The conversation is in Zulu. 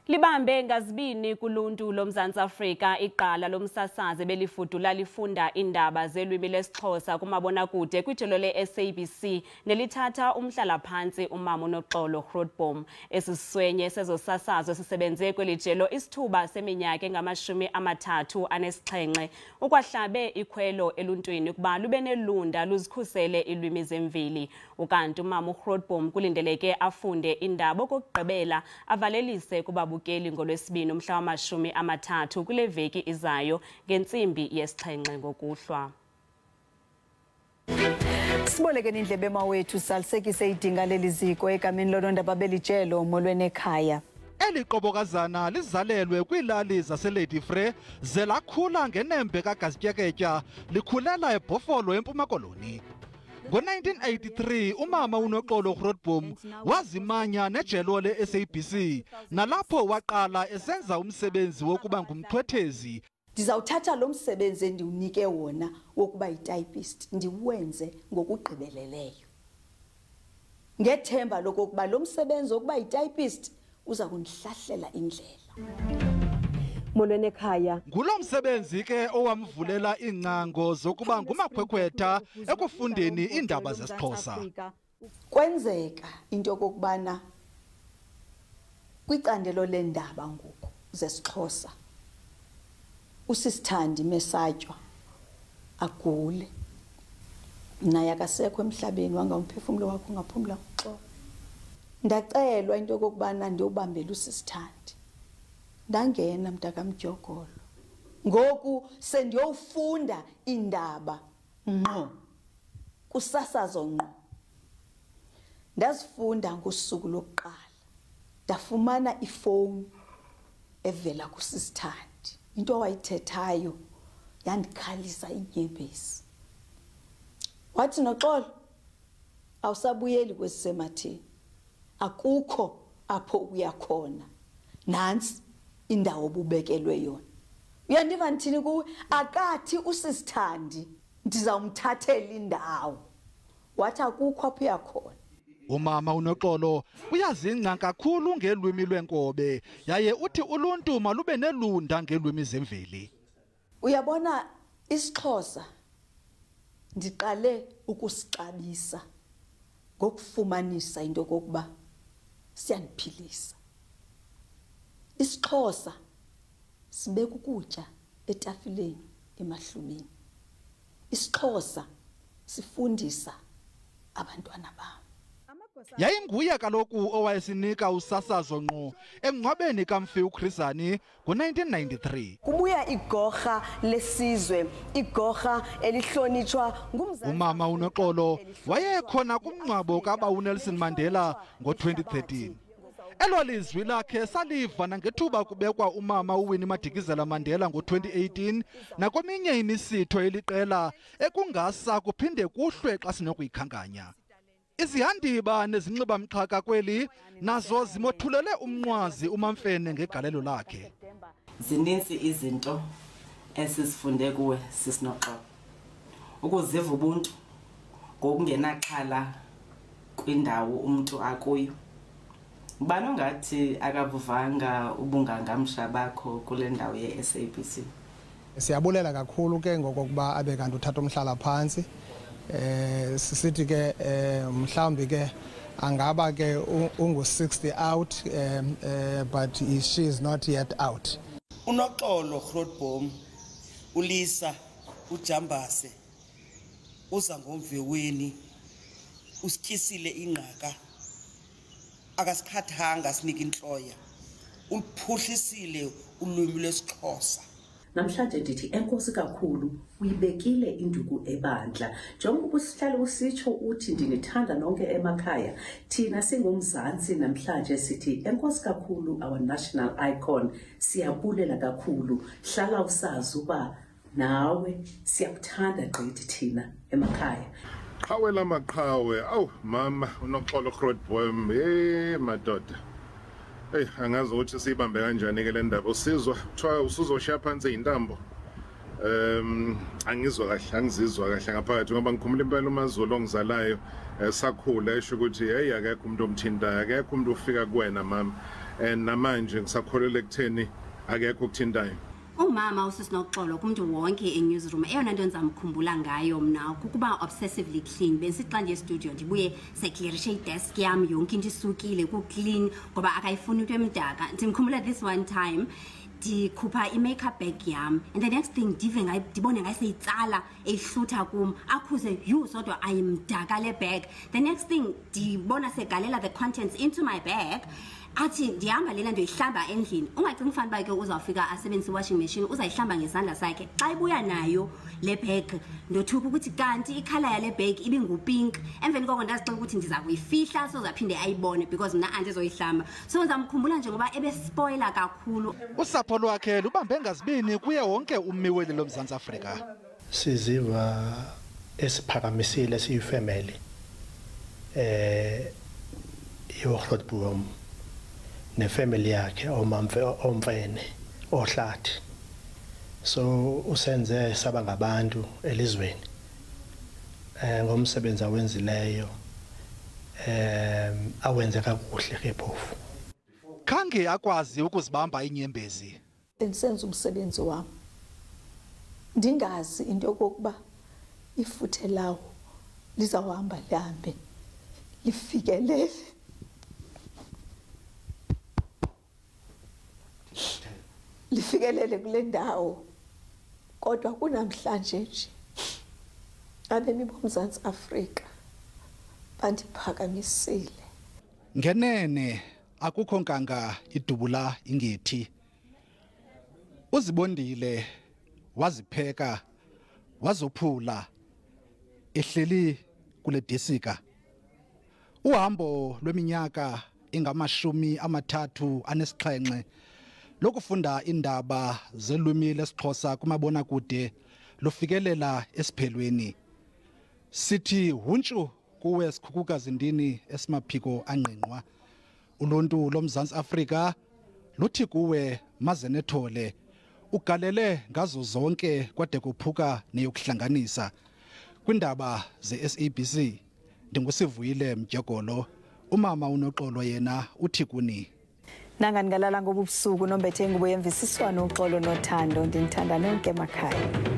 Libambe ngazibini kuluntu lomzantsi Afrika igqala lomsasazi ebelifudula lifunda iindaba zelwimi lesiXhosa kumabona kude kwijelo le-SABC nelithatha umhlala phantsi umama uNoxolo Grootboom. Esisiswenye sezosasazo sisebenze kwelijelo isithuba seminyaka engamashumi 37 ukwahlabe ikhwelo eluntwini kuba lube nelunda luzikhusele ilwimi zemveli. Ukanti umama uGrootboom kulindeleke afunde iindaba okokugqibela avalelise kubabukeli ngolwesibini umhla wama-30 kule veki izayo ngentsimbi yesi-7 ngokuhlwa. Sibolekeni indlebe mawethu salisekise idinga leliziko egameni loNondaba belijelo molweni ekhaya. Eli qobokazana lizalelwe kwiilali zaseLadyfrey ze lakhula ngenembe kagazityeketyha likhulela eBhofolo eMpuma Koloni. Ngo-1983 umama uNoxolo Grootboom wazimanya nejelo le-SABC nalapho waqala esenza umsebenzi wokuba ngumthwethezi. Ndizawuthatha lo msebenzi endiwunike wona wokuba yitypist ndiwenze ngokugqibeleleyo, ngethemba lokokuba lo msebenzi wokuba yitypist uza kundihlahlela indlela. Molweni ekhaya. Ngulo msebenzi ke owamvulela iingcango zokuba ngumakhwekhwetha ekufundeni iindaba zesiXhosa. Kwenzeka into yokokubana kwicandelo leendaba ngoku zesiXhosa usisithandi Mesatywa agule, naye akasekho emhlabeni wangamphefumlo wakho ungaphumla uxolo. Ndacelwa into yokokubana ndiyobambela usisithandi. Ndangena mntakamdyogolo ngoku sendiyofunda iindaba ngqo kusasazo ngqo. Ndazifunda ngosuku lokuqala ndafumana ifowuni evela kusisithandi. Into awayithethayo yandikhalisa inyembezi. Wathi, Noxolo, awusabuyeli kwesisematheni, akukho apho uyakhona, nansi indawo obubekelwe yona. Uyandiva ndithini kuwe? Akathi usisithandi ndizawumthathela indawo. Wathi akukho apho uyakhona. Umama uNoxolo uyazingca kakhulu ngelwimi lwenkobe yaye uthi uluntu malube nelunda ngelwimi zemveli. Uyabona isiXhosa ndiqale ukusixabisa ngokufumanisa into kokuba siyandiphilisa. IsiXhosa sibeka ukutya etafileni emahlubini. IsiXhosa sifundisa abantwana bam. Yayinguye kaloku owayesinika usasazo ngqo emngcwabeni kaMfi uChrisani ngo-1993. Kubuya igorha lesizwe, igorha elihlonitshwa ngumzantsi. Umama uNoxolo wayekhona kumngcwabo kaba uNelson Mandela ngo-2013. Elo lizwi lakhe saliva nangethuba kubekwa umama uWinnie Madikizela Mandela ngo-2018 nakweminye imisitho eliqela ekungasa kuphinde kuhlwe xa sinokuyikhankanya. Izihandiba nezinxibamxhaka kweli nazo zimothulele umnqwazi uMamfene ngegalelo lakhe. Zininzi izinto esisifunde kuwe sisinoxolo. Ukuziva ubuntu ngokungenaxhala kwindawo umuntu akuyo. Ubani ongathi akavuvanga ubungangamsha bakho kule ndawo ye-SABC? Siyabulela kakhulu ke ngokuba abe kanti uthatha umhlala phantsi. Sisithi ke mhlawumbi ke angaba ke ungu-60 out but she is not yet out. uNoxolo Grootboom ulisa ujambase uza ngomveweni usityisile ingqaka akasikhathanga sinika intloya uphuhlisile ulwimi lwesiXhosa. Namhlanje ndithi enkosi kakhulu uyibekile induku ebandla njengoba usihlale usitsho uthi ndinithanda nonke emakhaya. Thina singumzantsi namhlanje sithi enkosi kakhulu our national icon. Siyabulela kakhulu, hlala usazi uba nawe siyakuthanda gqithi thina emakhaya. Qhawe lamaqhawe, awu mama uNoxolo Grootboom, madoda. Angazi ukuthi siyibambe kanjani ke le ndaba usizwa kuthiwa usuzoshiya phansi intambo. Angizwa kahle, angizizwa kahle ngaphakathi ngoba ngikhumula impela uMazulu ongizalayo sakhula esho ukuthi hey akekho umuntu omthintayo, akekho umuntu ufika kuwena mama. and namanje ngisakholelwa ekutheni akekho ukuthintayo. Umama uNoxolo kumuntu wonke e-newsroom eyona nto nzamkhumbula ngayo mna kukuba obsessively clean. Bensithi xa nje studio ndibuye seclearishe desk yam yonke into isukile ku-clean ngoba akayifuni into emdaka. Ndimkhumbula this one time ndikhupha i-makeup bag yam and the next thing ndibone ngayiseyitsala ehlutha kum akhuze yu sodwa ayimdaka le bag. The next thing ndibona segalela the contents into my bag. Athi ndihamba lena ndoyihlamba endlini ungacinga ufana uba ke uzawufika asebenzise washing machine uzayihlamba ngezandla sakhe xa ibuya nayo le bag ndothuka ukuthi kanti ikhala yale bag ibingupink emveni koko ndazixela ukuthi ndiza kuyifihla sozaphinde ayibone because mna andizoyihlamba so ndizamkhumbula nje ngoba ebespoiler kakhulu. Usapho lwakhe lubambe ngazibini kuye wonke ummiweli lomzantsi Afrika. Siziva esiphakamisile siyifamily yoGrootboom nefamily yakhe omfene ohlathi so usenze saba ngabantu elizweni ngomsebenzi awenzileyo awenze kakuhle ke phofu khange akwazi ukuzibamba inyembezi. Bendisenza umsebenzi wami ndingazi into yokokuba ifuthe lawo lizawuhamba lihambe lifikelele kule ndawo kodwa kunamhlanje nje abemi boMzantsi Afrika bandiphakamisile. Ngenene akukho nkanga idubula ingethi. Uzibondile wazipheka wazophula ehleli kule desika. Uhambo lweminyaka engamashumi 37 lokufunda iindaba zelwimi lesiXhosa kumabona kude lufikelela esiphelweni. Sithi huntshu kuwe sikhukhuka zindini esimaphiko angqingqwa. Uluntu lomzantsi Afrika luthi kuwe mazenethole ugalele ngazo zonke kwade kuphuka neyokuhlanganisa. Kwindaba ze-SABC ndingusivuyile Mdyegolo, umama uNoxolo yena uthi kuni. Nanga ngalala ngobusuku nombethe ngubo yemvisiswano uxolo nothando ndinithanda nonke emakhaya.